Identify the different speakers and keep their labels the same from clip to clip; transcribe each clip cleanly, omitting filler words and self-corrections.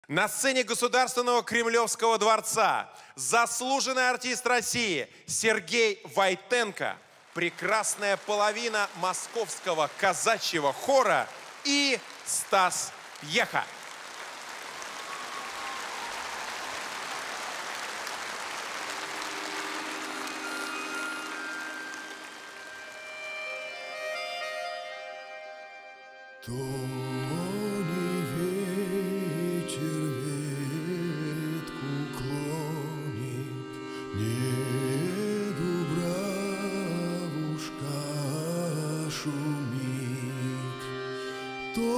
Speaker 1: На сцене Государственного Кремлевского дворца заслуженный артист России Сергей Войтенко, прекрасная половина московского казачьего хора и Стас Пьеха.
Speaker 2: То не ветер ветку клонит, не дубравушка шумит, то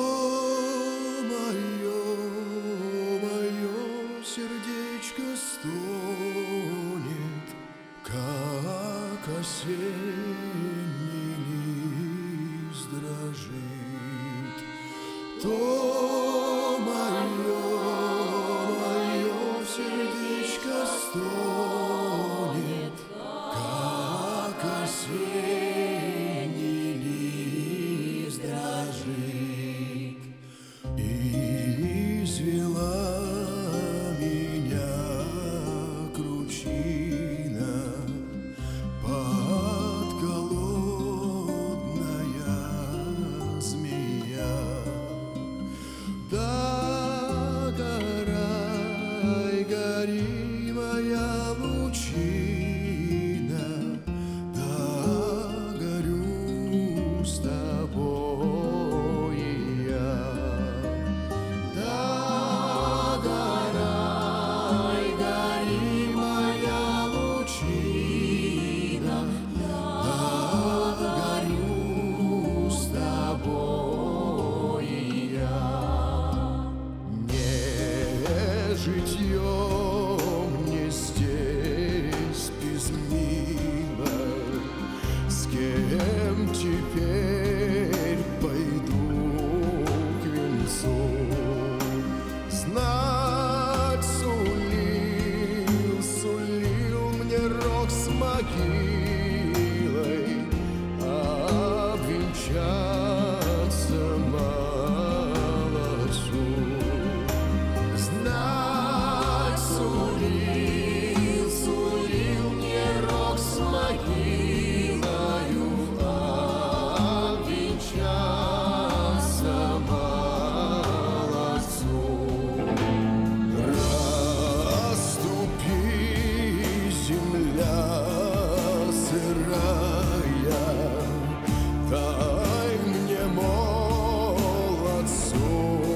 Speaker 2: мое сердечко стонет, как осенний лист дрожит. То мое сердечко стонет, как осенний лист дрожит. Извела меня кручина, подколодная змея. Догорай, гори, моя лучина, догорю с тобой я. Догорай, гори, моя лучина, догорю с тобой я. Житьем мне здесь безмило, с кем теперь пойду к венцу? Знать сулил мне рок с могилой, обвенчаться молодцу. Сулил мне рок с могилою, обвенчаться молодцу. Расступи, земля сырая, дай мне молодцу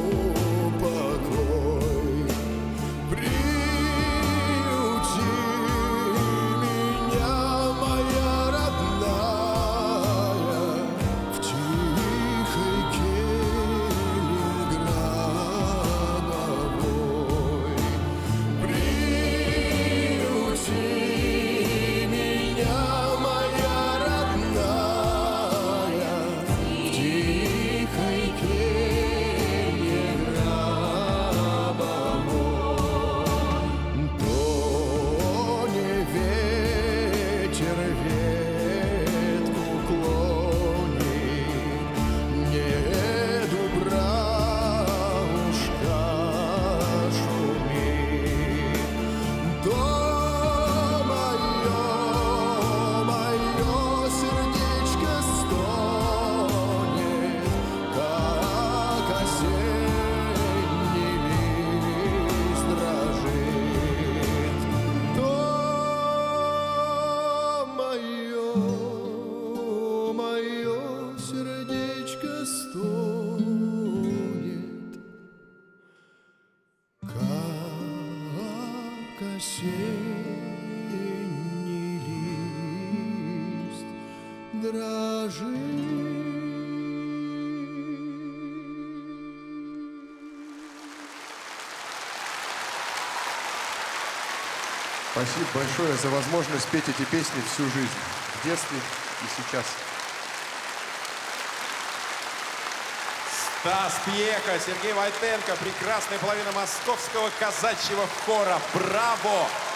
Speaker 2: покой. Приюти меня, моя родная, в тихой келье гробовой. Приюти меня, моя родная, в тихой келье гробовой. То не ветер ветку клонит, не дубравушка шумит, то мое сердечко стонет, как осенний лист дрожит. То мое сердечко стонет, как осенний лист дрожит.
Speaker 3: Спасибо большое за возможность петь эти песни всю жизнь, в детстве и сейчас.
Speaker 1: Стас Пьеха, Сергей Войтенко, прекрасная половина московского казачьего хора. Браво!